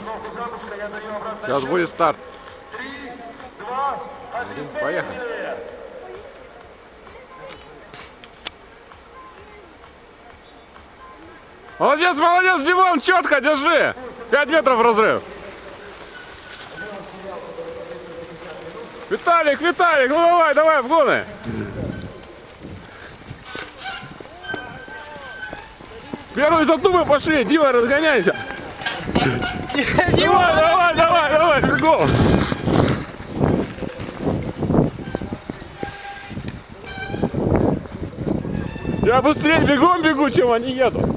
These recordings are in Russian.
установку запуска, я даю обратный Сейчас счет. будет старт. 3, 2, 1, Поехали. Молодец, молодец, Димон, четко держи. 5 метров разрыв. Виталик, Виталик, ну давай, давай, в гоны. Первые затупы пошли, Дима, разгоняйся. Дима, давай, давай, давай, бегом. Я быстрее бегом бегу, чем они едут.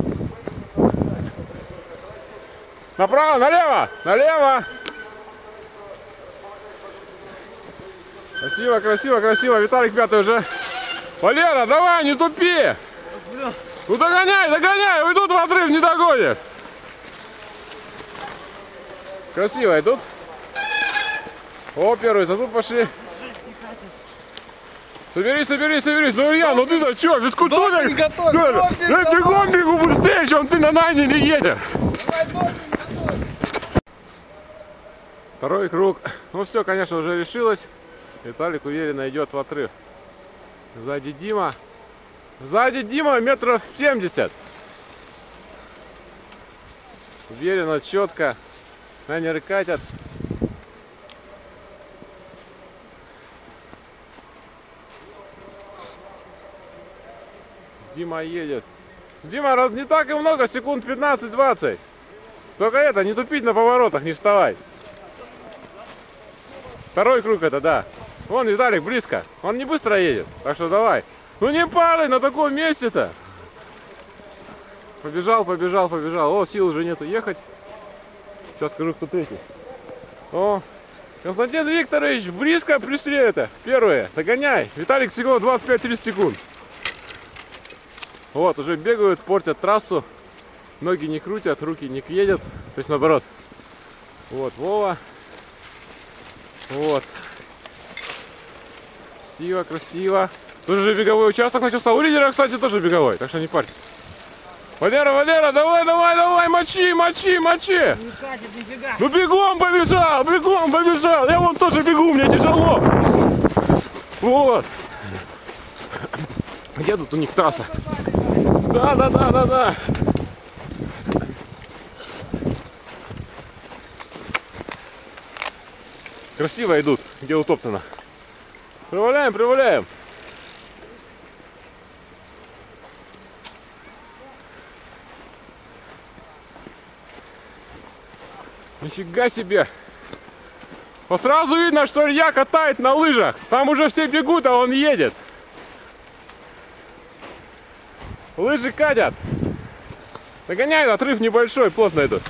Направо, налево, налево. Красиво, красиво, красиво. Виталик пятый уже. Валера, давай, не тупи. Ну догоняй, догоняй, уйдут в отрыв, не догонишь. Красиво идут. О, первый затуп пошли. Соберись, соберись, соберись. Ну, Илья, ну ты-то что, физкультурник? Я бегом бегу быстрее, чем ты на Нане не едешь. Второй круг. Ну все, конечно, уже решилось. Виталик уверенно идет в отрыв. Сзади Дима. Сзади Дима метров 70. Уверенно, четко. Нанеры катят. Дима едет. Дима, не так и много, секунд 15-20. Только это, не тупить на поворотах, не вставай. Второй круг это, да. Вон Виталик близко. Он не быстро едет, так что давай. Ну не падай на таком месте-то. Побежал, побежал, побежал. О, сил уже нету ехать. Сейчас скажу, кто третий. О, Константин Викторович, близко пришли это. Первые, догоняй. Виталик всего 25-30 секунд. Вот, уже бегают, портят трассу. Ноги не крутят, руки не едят. То есть наоборот. Вот, Вова. Вот. Красиво, красиво. Тут же беговой участок начался. У лидера, кстати, тоже беговой, так что не парьтесь. Валера, Валера, давай, давай, давай, мочи, мочи, мочи. Не катит нифига. Ну бегом побежал, бегом побежал. Я вон тоже бегу, мне тяжело. Вот. Где тут у них трасса? Да, да, да, да, да. Красиво идут, где утоптано. Приваляем, приваляем. Нифига себе. Вот сразу видно, что Илья катает на лыжах. Там уже все бегут, а он едет. Лыжи катят. Догоняет, отрыв небольшой, плотно идут.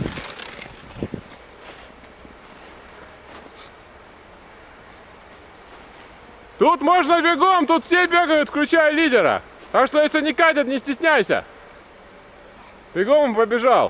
Тут можно бегом, тут все бегают, включая лидера. Так что если не катят, не стесняйся. Бегом побежал.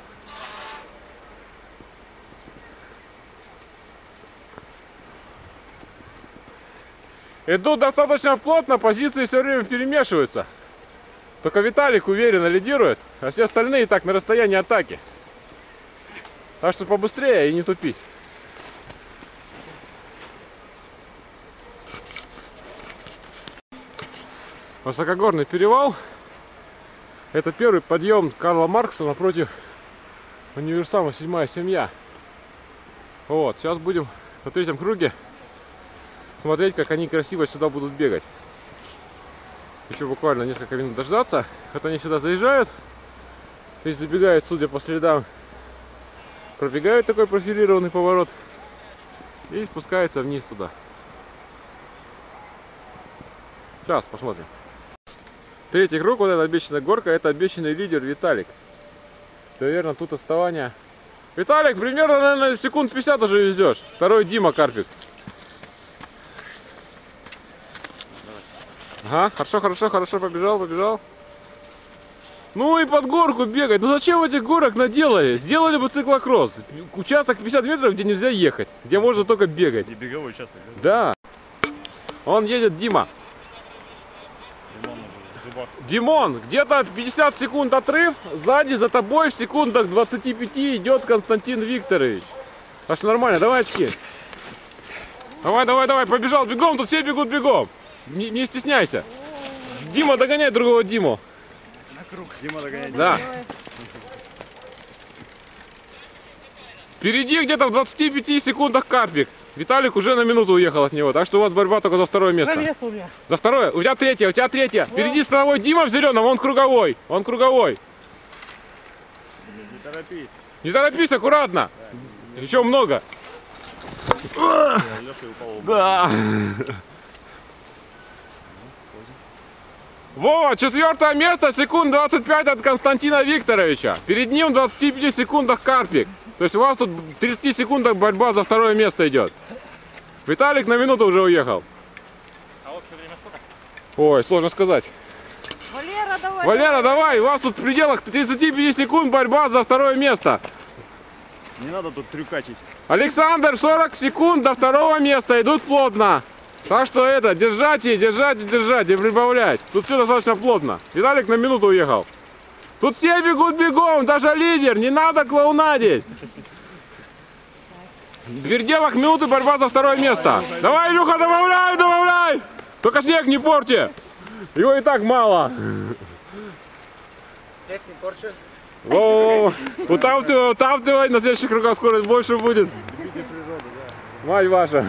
Идут достаточно плотно, позиции все время перемешиваются. Только Виталик уверенно лидирует, а все остальные так на расстоянии атаки. Так что побыстрее и не тупить. Высокогорный перевал. Это первый подъем Карла Маркса напротив универсама «Седьмая семья». Вот, сейчас будем на третьем круге смотреть, как они красиво сюда будут бегать. Еще буквально несколько минут дождаться. Вот они сюда заезжают. То есть забегают, судя по следам, пробегают такой профилированный поворот и спускаются вниз туда. Сейчас посмотрим. Третий круг, вот эта обещанная горка, это обещанный лидер Виталик. Наверное, тут отставание. Виталик, примерно, наверное, секунд 50 уже везешь. Второй Дима Карпик. Ага, хорошо, хорошо, хорошо, побежал, побежал. Ну и под горку бегать. Ну зачем этих горок наделали? Сделали бы циклокросс. Участок 50 метров, где нельзя ехать. Где можно только бегать. И беговой участок. Да. Он едет, Дима. зубах. Димон, где-то 50 секунд отрыв, сзади за тобой в секундах 25 идет Константин Викторович. Так что нормально, давай очки. Давай, давай, давай, побежал, бегом, тут все бегут бегом. Не стесняйся. Дима, догоняй другого Диму. На круг. Дима догоняет. Да. Впереди где-то в 25 секундах Карпик. Виталик уже на минуту уехал от него, так что у вас борьба только за второе место. За место у меня. За второе? У тебя третье, у тебя третье. Впереди становой Дима в зеленом, он круговой. Он круговой. Не торопись. Не торопись, аккуратно. Еще много. Леша упал. Да. Вова, четвертое место, секунд 25 от Константина Викторовича. Перед ним в 25 секундах Карпик. То есть у вас тут в 30 секундах борьба за второе место идет. Виталик на минуту уже уехал. А общее время сколько? Ой, сложно сказать. Валера, давай. Валера, давай, у вас тут в пределах 35 секунд борьба за второе место. Не надо тут трюкачить. Александр, 40 секунд до второго места, идут плотно. Так что это, держать, держать и прибавлять. Тут все достаточно плотно. Виталик на минуту уехал. Тут все бегут бегом, даже лидер, не надо клоунадить. В пределах минуты борьба за второе место. Давай, Илюха, добавляй, добавляй. Только снег не порти. Его и так мало. Снег не порчу. О, утаптывай, на следующих кругах скорость больше будет. Мать ваша.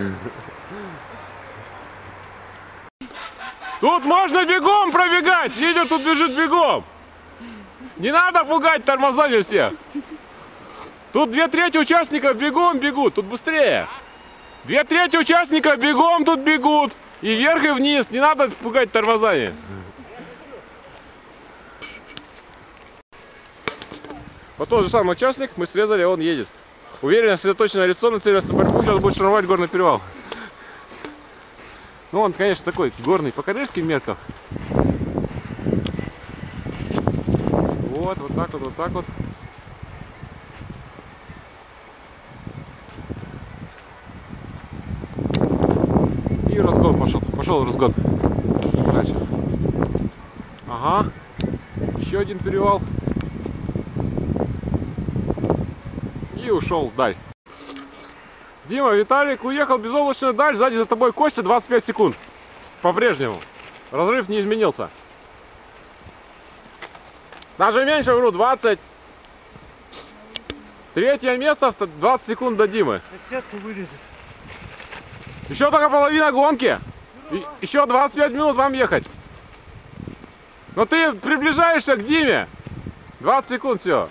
Тут можно бегом пробегать. Лидер тут бежит бегом. Не надо пугать тормозами всех. Тут 2/3 участников бегом бегут. Тут быстрее. 2/3 участников бегом тут бегут. И вверх, и вниз. Не надо пугать тормозами. Вот тот же самый участник, мы срезали, он едет. Уверенно, сосредоточенное лицо, нацелилось на борьбу, сейчас будет штурмовать горный перевал. Ну, он, конечно, такой горный по карельским меркам. Вот, вот так вот, вот так вот. И разгон пошел. Пошел разгон. Дальше. Ага. Еще один перевал. И ушел вдаль. Дима, Виталик уехал в безоблачную даль. Сзади за тобой Костя 25 секунд. По-прежнему. Разрыв не изменился. Даже меньше, вру, 20. Третье место, 20 секунд до Димы. Сердце вылезет. Еще только половина гонки. Еще 25 минут вам ехать. Но ты приближаешься к Диме. 20 секунд все.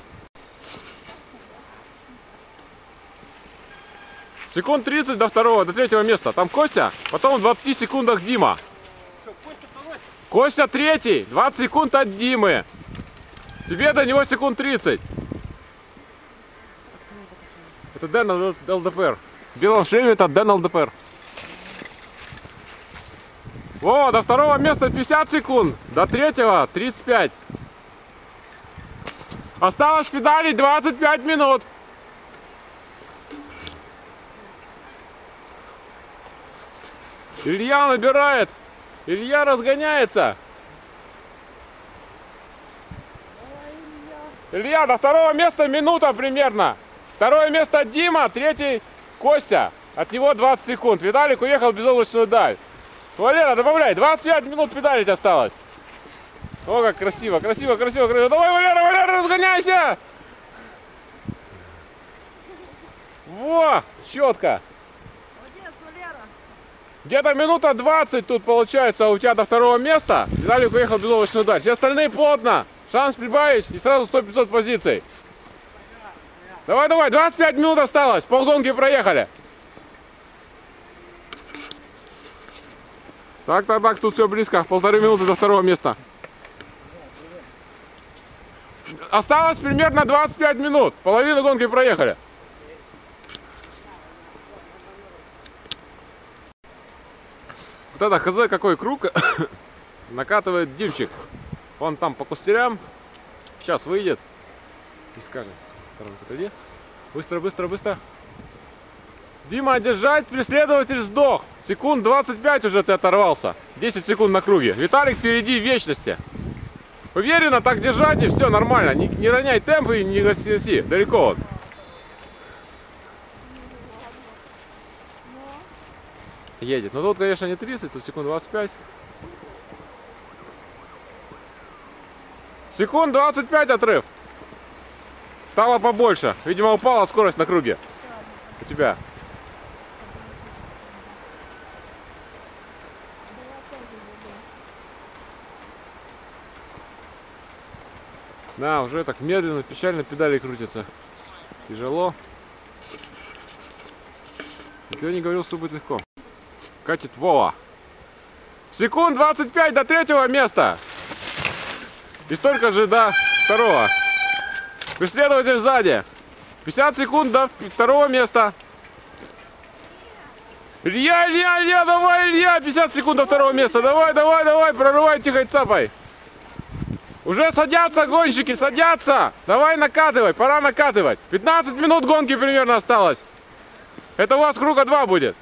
Секунд 30 до третьего места. Там Костя, потом в 20 секундах Дима. Костя третий, 20 секунд от Димы. Тебе до него секунд 30. Это Дэн ЛДПР. В белом шлеме это Дэн ЛДПР. О, до второго места 50 секунд. До третьего 35. Осталось педалить 25 минут. Илья набирает. Илья разгоняется. Илья, до второго места минута примерно. Второе место Дима, третий Костя. От него 20 секунд. Виталик уехал в безоблачную даль. Валера, добавляй. 25 минут педалить осталось. О, как красиво, красиво, красиво, красиво. Давай, Валера, Валера, разгоняйся. Во, четко. Молодец, Валера. Где-то минута 20 тут получается у тебя до второго места. Виталик уехал в безоблачную даль. Все остальные плотно. Шанс прибавить и сразу 100-500 позиций. Давай, давай, 25 минут осталось. Полгонки проехали. Так, так, так, тут все близко. 1,5 минуты до второго места. Осталось примерно 25 минут. Половину гонки проехали. Вот это хз какой круг накатывает Димчик. Он там по кустырям. Сейчас выйдет и скажет. Отойди. Быстро, быстро, быстро. Дима, держать, преследователь сдох. Секунд 25 уже ты оторвался. 10 секунд на круге. Виталик впереди в вечности. Уверенно так держать и все нормально. Не роняй темп и не носи далеко вот. Едет. Но тут, конечно, не 30, тут секунд 25. Секунд 25 отрыв. Стало побольше. Видимо, упала скорость на круге. У тебя. Да, уже так медленно, печально педали крутятся. Тяжело. Никто не говорил, что будет легко. Катит Вова. Секунд 25 до третьего места. И столько же до второго. Преследователь сзади. 50 секунд до второго места. Илья, давай, Илья. 50 секунд до второго места. Давай, прорывай, тихо, цапай. Уже садятся гонщики, садятся. Давай накатывай, пора накатывать. 15 минут гонки примерно осталось. Это у вас круга 2 будет.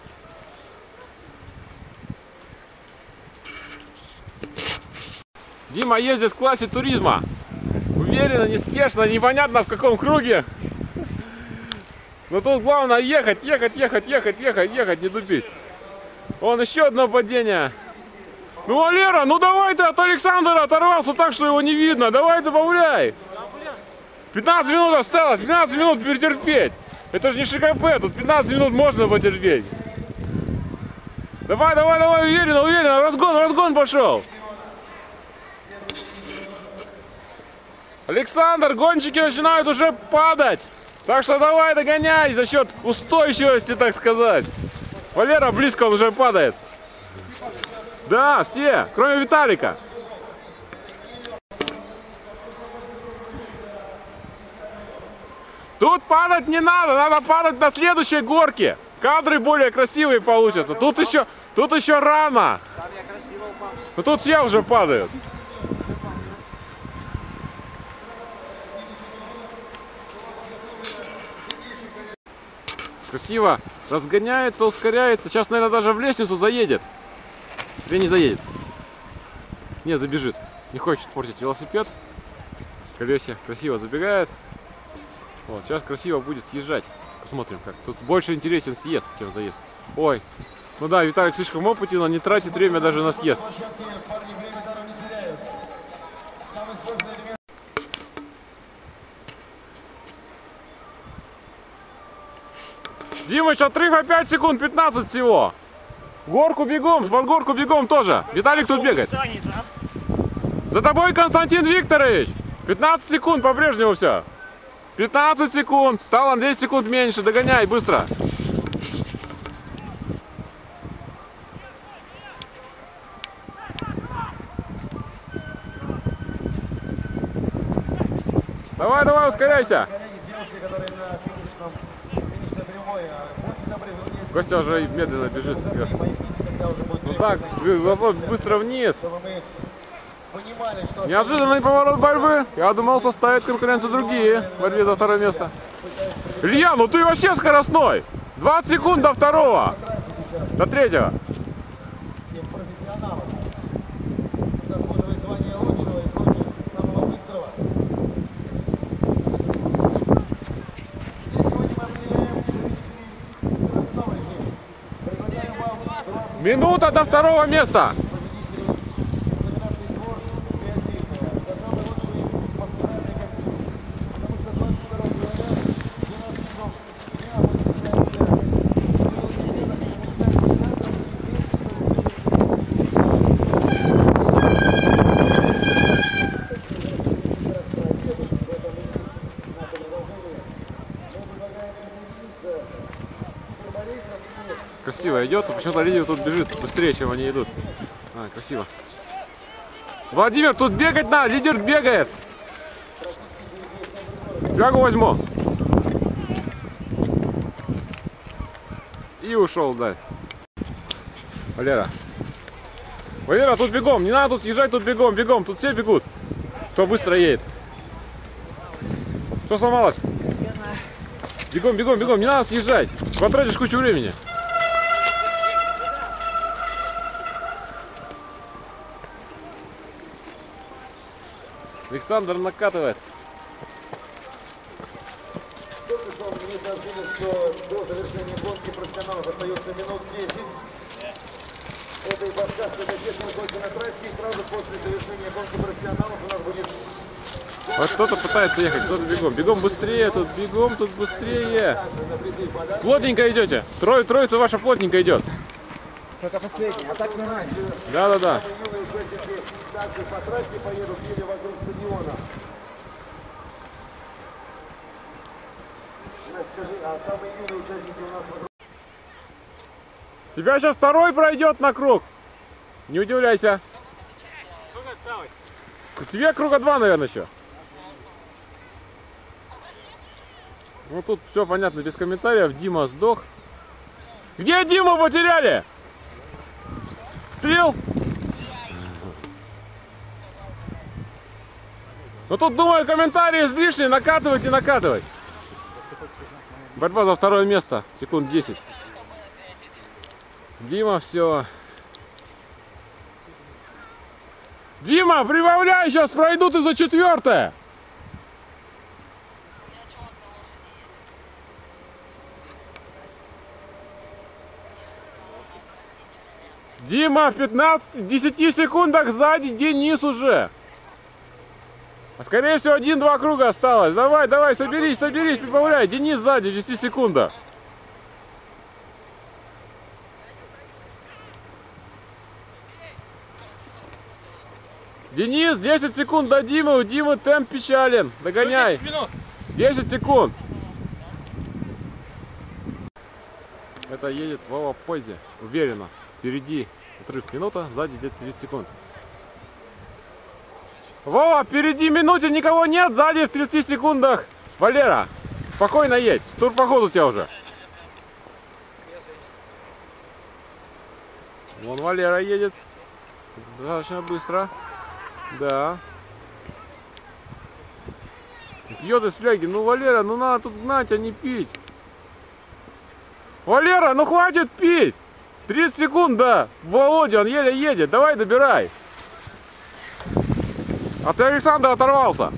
Дима ездит в классе туризма. Уверенно, неспешно, непонятно в каком круге. Но тут главное ехать, не тупить. Вон еще одно падение. Ну, Валера, ну давай ты от Александра оторвался так, что его не видно. Давай добавляй. 15 минут осталось, 15 минут перетерпеть. Это же не ШКП, тут 15 минут можно потерпеть. Давай, уверенно, разгон пошел. Александр, гонщики начинают уже падать. Так что давай догоняй за счет устойчивости, так сказать. Валера близко, он уже падает. Да, все, кроме Виталика. Тут падать не надо, надо падать на следующей горке. Кадры более красивые получатся. Тут еще рано. Но тут все уже падают. Красиво разгоняется, ускоряется. Сейчас, наверное, даже в лестницу заедет. Или не заедет? Не, забежит. Не хочет портить велосипед. Колесе красиво забегает. Вот, сейчас красиво будет съезжать. Посмотрим как. Тут больше интересен съезд, чем заезд. Ой. Ну да, Виталик слишком опытен, он не тратит время даже на съезд. Димыч, отрыв опять секунд 15 всего. Горку бегом, под горку бегом тоже. Виталик тут бегает. За тобой Константин Викторович. 15 секунд по-прежнему все. 15 секунд. Стало на 10 секунд меньше. Догоняй быстро. Давай, ускоряйся. Костя уже медленно бежит вверх. Ну так, быстро вниз. Неожиданный поворот борьбы. Я думал, составит конкуренцию другие в борьбе за второе место. Илья, ну ты вообще скоростной. 20 секунд до второго. До третьего. Минута до второго места. Красиво идет, почему-то лидер тут бежит быстрее, чем они идут. А, красиво. Владимир, тут бегать надо, лидер бегает. Флягу возьму. И ушел, да. Валера, тут бегом, не надо тут езжать, тут бегом, тут все бегут. Кто быстро едет. Что сломалось? Бегом, не надо съезжать. Потратишь кучу времени. Александр накатывает. Только что мне сообщили, что до завершения гонки профессионалов остается минут 10. Это и подкаст, это честная гонка на трассе. И сразу после завершения гонки профессионалов у нас будет... Вот кто-то пытается ехать, кто-то бегом. Бегом быстрее, тут бегом, тут быстрее. Плотненько идете. Троица ваша плотненько идет. Только последний, а так нормально. Да. Юные участники также по трассе поедут или вокруг стадиона. Настя, скажи, а самые юные участники у нас вокруг... Тебя сейчас второй пройдет на круг. Не удивляйся. Сколько осталось? Тебе круга 2, наверное, еще. Ну тут все понятно, без комментариев. Дима сдох. Где Диму потеряли? Слил? Ну тут, думаю, комментарии излишние. Накатывать и накатывать. Борьба за второе место. Секунд 10. Дима, все. Дима, прибавляй, сейчас пройдут и за 4-е. Дима, в 15-10 секундах сзади Денис уже. А скорее всего 1-2 круга осталось. Давай, соберись, прибавляй. Денис сзади, в 10 секундах. Денис, 10 секунд до Димы, у Димы темп печален. Догоняй. 10 секунд. Это едет Вова Пози, уверенно. Впереди отрыв минута, сзади где-то 30 секунд. Вова, впереди минуте никого нет, сзади в 30 секундах. Валера, спокойно едь, турпоход у тебя уже. Вон Валера едет. Достаточно быстро. Да. Пьет из фляги. Ну, Валера, ну надо тут гнать, а не пить. Валера, ну хватит пить. 30 секунд, да. Володя, он еле едет. Давай, добирай. А ты, Александр, оторвался.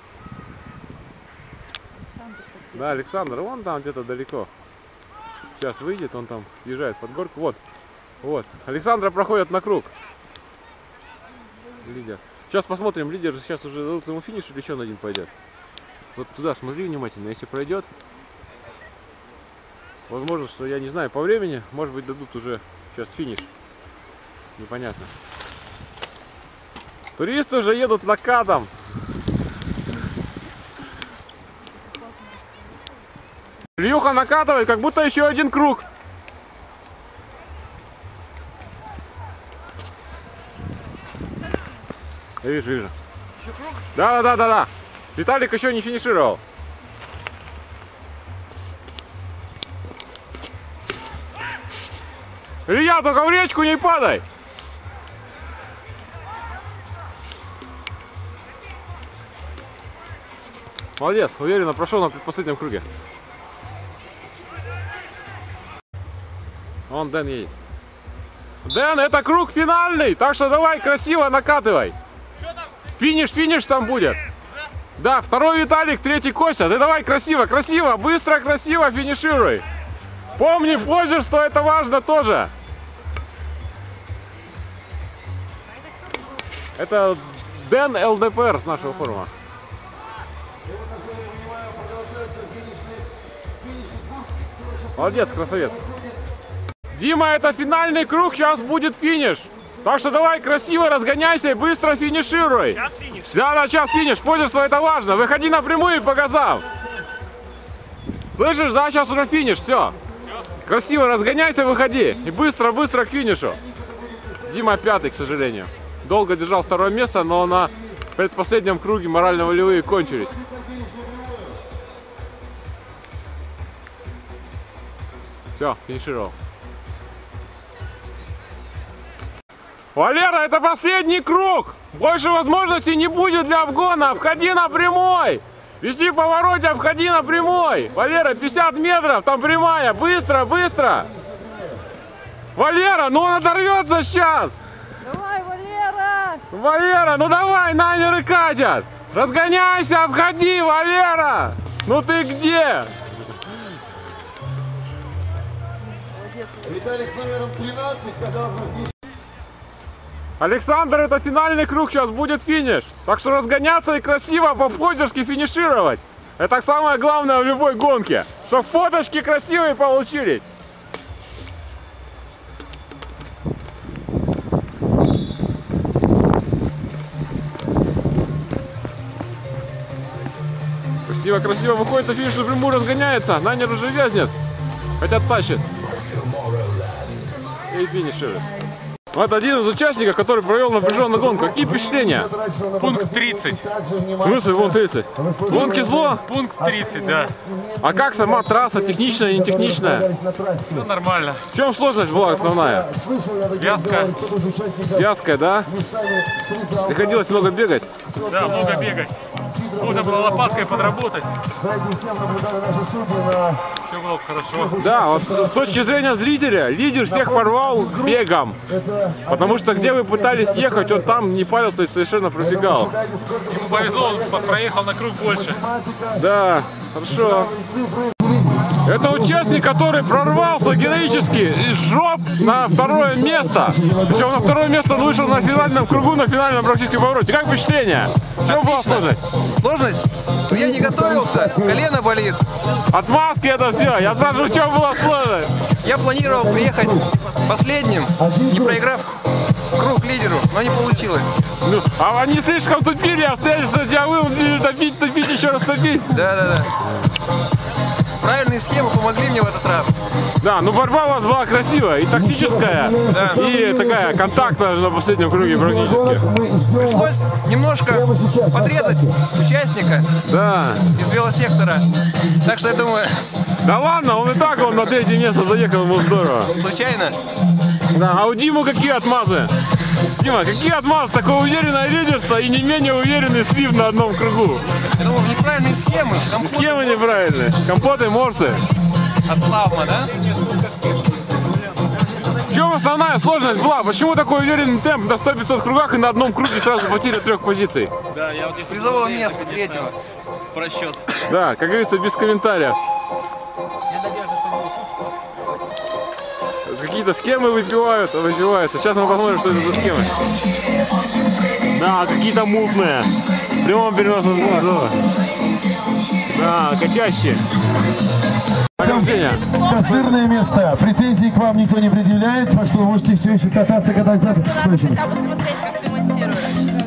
Да, Александр, вон там где-то далеко. Сейчас выйдет, он там съезжает под горку. Вот. Александра проходит на круг. Лидер. Сейчас посмотрим, лидер сейчас уже дадут ему финиш или еще на один пойдет. Вот туда смотри внимательно, если пройдет. Возможно, что я не знаю по времени, может быть дадут уже сейчас финиш. Непонятно. Туристы уже едут накатом. Ильюха накатывает, как будто еще один круг. Я вижу. Еще круг? Да. Виталик еще не финишировал. Илья, только в речку не падай. Молодец, уверенно прошел на предпоследнем круге. Вон Дэн едет. Дэн, это круг финальный, так что давай красиво накатывай. Финиш там будет. Да, второй Виталик, третий Костя. Ты давай красиво, быстро, красиво финишируй. Помни, позерство это важно тоже. Это Дэн ЛДПР с нашего форума. Молодец, красавец. Дима, это финальный круг, сейчас будет финиш. Так что давай красиво разгоняйся и быстро финишируй. Сейчас финиш. Да, сейчас финиш. Позерство это важно. Выходи напрямую по газам. Слышишь, да, сейчас уже финиш, все. Красиво разгоняйся, выходи. И быстро к финишу. Дима пятый, к сожалению. Долго держал второе место, но на предпоследнем круге морально-волевые кончились. Все, финишировал. Валера, это последний круг! Больше возможностей не будет для обгона! Обходи на прямой! Вести в повороте, обходи на прямой! Валера, 50 метров, там прямая! Быстро! Валера, ну он оторвется сейчас! Давай, Валера! Валера, ну давай, найнеры катят! Разгоняйся, обходи, Валера! Ну ты где? Виталик с номером 13, казалось бы, финиш. Александр, это финальный круг, сейчас будет финиш. Так что разгоняться и красиво по-позерски финишировать. Это самое главное в любой гонке. Чтоб фоточки красивые получились. Красиво выходит на финишную прямую, разгоняется. Найнер уже вязнет. Хотя тащит. И финиширует. Вот один из участников, который провел напряженную гонку. Какие впечатления? Пункт 30. В смысле вон 30? Гонки зло? Пункт 30, да. А как сама трасса? Техничная, не техничная? Ну, нормально. В чем сложность была основная? Вязка. Вязкая, да? Приходилось много бегать? Да, много бегать. Нужно было лопаткой подработать. За этим всем наблюдали наши судьи на... Все было бы хорошо. Да, вот с точки зрения зрителя, лидер всех порвал бегом. Потому что где вы пытались ехать, он там не парился и совершенно пробегал. Ему повезло, он проехал на круг больше. Да, хорошо. Это участник, который прорвался героически из жоп на второе место. Причем на второе место он вышел на финальном кругу, на финальном практически повороте. Как впечатление? В чем была сложность? Сложность? Ну, я не готовился, колено болит. Отмазки это все. Я спрашиваю, в чем была сложность? Я планировал приехать последним, не проиграв круг лидеру, но не получилось. Ну, а они слишком тупили, обстоятельства тебя вынудили топить, еще раз топить. Да. Правильные схемы помогли мне в этот раз. Да, ну борьба у вас была красивая и тактическая, Да. и такая контактная на последнем круге практически. Пришлось немножко подрезать участника Да. из велосектора. Так что я думаю, Да ладно, он и так на третье место заехал, ему здорово. случайно. Да, а у Димы какие отмазы? Дима, какие отмазы? Такое уверенное лидерство и не менее уверенный слив на одном кругу. Я думаю, неправильные схемы. Схемы неправильные. Компоты, морсы. От Славма, да? В чем основная сложность была? Почему такой уверенный темп на 100-500 кругах и на одном круге сразу потеря 3 позиций? Да, я вот их Призового места, третьего. просчет. Да, как говорится, без комментариев. Какие-то схемы выбиваются. Сейчас мы посмотрим, что это за схемы. Да, какие-то мутные. В прямом переносном смысле. Да, качащие. Козырное место. Претензий к вам никто не предъявляет, так что вы можете все еще кататься. Что еще? Хотя бы смотреть, как ты монтируешь.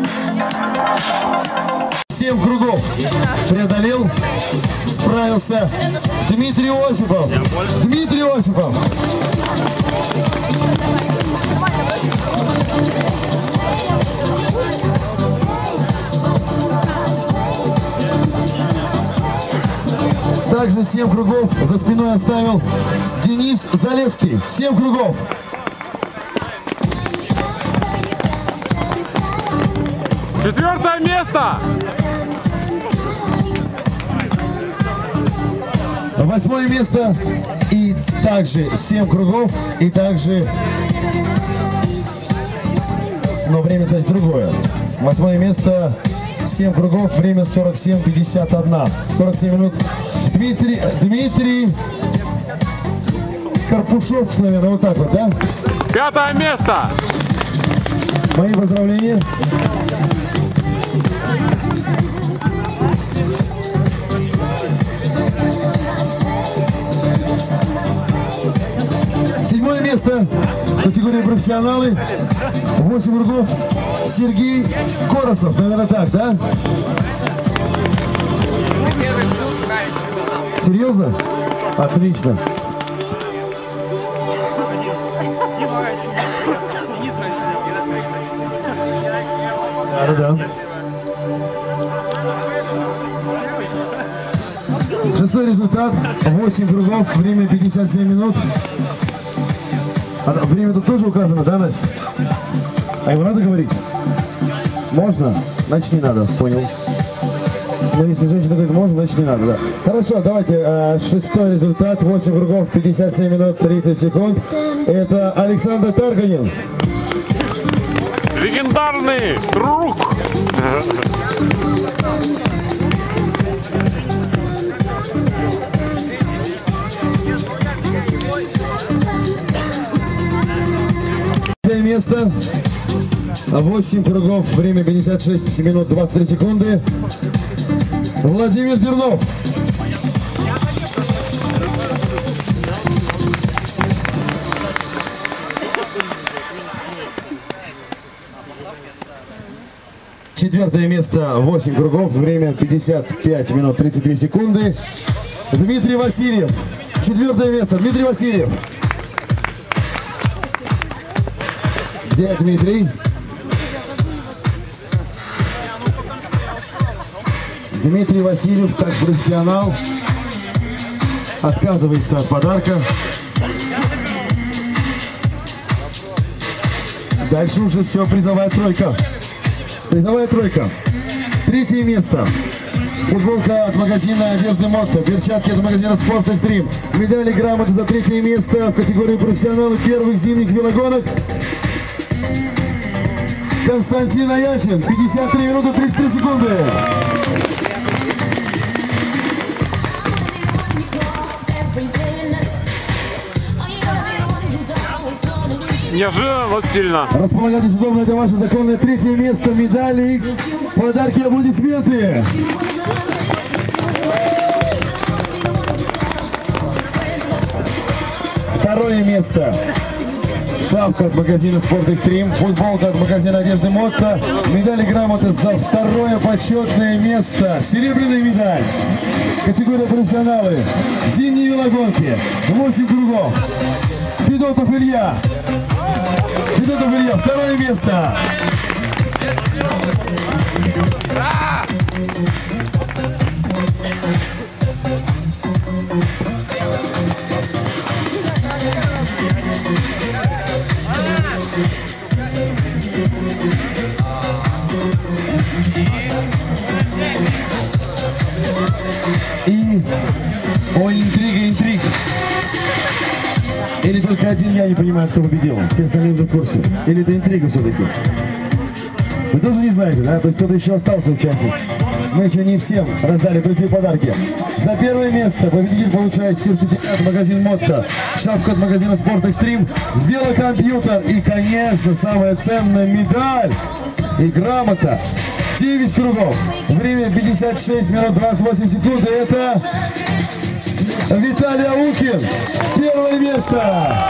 7 кругов преодолел, справился Дмитрий Осипов. Дмитрий Осипов. Также 7 кругов за спиной оставил Денис Залесский. 7 кругов. Четвертое место! 8 место и также 7 кругов и также, но время, кстати, другое. 8 место, 7 кругов, время 47:51, 47 минут. Дмитрий Карпушов, наверное, вот так вот, да? 5-е место! Мои поздравления. Седьмое место, категория профессионалы, 8 кругов, Сергей Коросов, наверное, так, да? Серьезно? Отлично. Да. Шестой результат, 8 кругов, время 57 минут. А время тут тоже указано, да, Настя? А его надо говорить? Можно? Значит, не надо, понял. Но если женщина говорит можно, значит, не надо, да. Хорошо, давайте, шестой результат, 8 кругов, 57 минут, 30 секунд. Это Александр Тарганин. Легендарный круг Место. 8 кругов. Время 56 минут 23 секунды. Владимир Дернов. Четвертое место. 8 кругов. Время 55 минут 32 секунды. Дмитрий Васильев. Четвертое место. Дмитрий Васильев. Где Дмитрий? Дмитрий Васильев, как профессионал, отказывается от подарка. Дальше уже все, призовая тройка. Призовая тройка. Третье место. Футболка от магазина одежды Мотто, перчатки от магазина Спорт Экстрим, медали, грамоты за третье место в категории профессионалы первых зимних велогонок. Константин Аятин, 53 минуты 33 секунды. Неожиданно, но сильно. Располагайтесь удобно, это ваше законное третье место, медали, подарки, аплодисменты. Второе место. Шапка от магазина Спорт Экстрим, футболка от магазина одежды Мотто, медали, грамоты за второе почетное место, серебряная медаль, категория профессионалы, зимние велогонки, 8 кругов, Федотов Илья, второе место. И, ой, интрига. Или только один я не понимаю, кто победил. Все остальные уже в курсе. Или это интрига все-таки. Вы тоже не знаете, да? То есть кто-то еще остался участник. Мы еще не всем раздали призы и подарки. За первое место победитель получает сертификат магазин Мотто, шапку от магазина Спорт Экстрим, велокомпьютер и, конечно, самая ценная медаль и грамота. 9 кругов. Время 56 минут 28 секунд. И это Виталий Аукин. Первое место.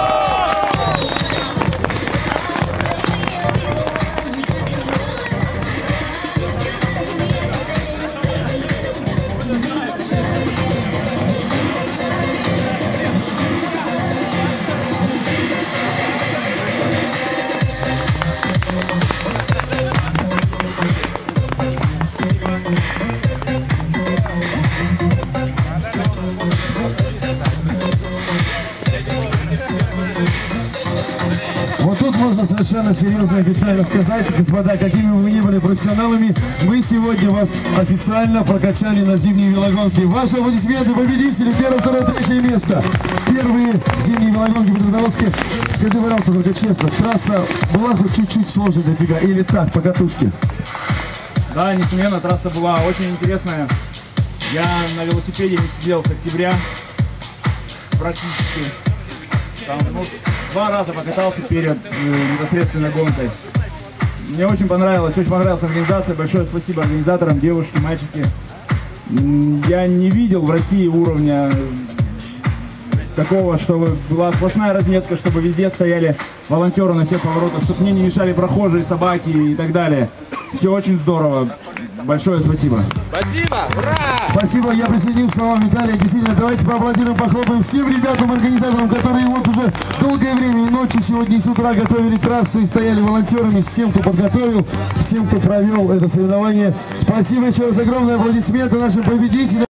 Вот тут можно совершенно серьезно и официально сказать, господа, какими бы вы ни были профессионалами, мы сегодня вас официально прокачали на зимние велогонки. Ваши аплодисменты победители, первое, второе, третье место. Первые зимние велогонки в Петрозаводске. Скажи, пожалуйста, только честно, трасса была хоть чуть-чуть сложной для тебя или так, по катушке? Да, несомненно, трасса была очень интересная. Я на велосипеде не сидел с октября практически. Там, 2 раза покатался перед непосредственно гонкой. Мне очень понравилась организация. Большое спасибо организаторам, девушки, мальчики. Я не видел в России уровня такого, чтобы была сплошная разметка, чтобы везде стояли волонтеры на всех поворотах, чтобы мне не мешали прохожие, собаки и так далее. Все очень здорово. Большое спасибо. Спасибо! Ура! Спасибо, я присоединюсь к словам Виталия. Действительно, давайте поаплодируем, похлопаем всем ребятам, организаторам, которые вот уже долгое время и ночью, сегодня и с утра готовили трассу и стояли волонтерами, всем, кто подготовил, всем, кто провел это соревнование. Спасибо еще раз, огромные аплодисменты нашим победителям.